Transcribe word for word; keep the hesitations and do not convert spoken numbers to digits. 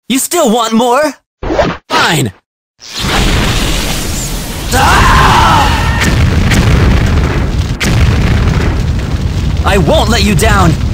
You still want more? Fine! Ah! I won't let you down!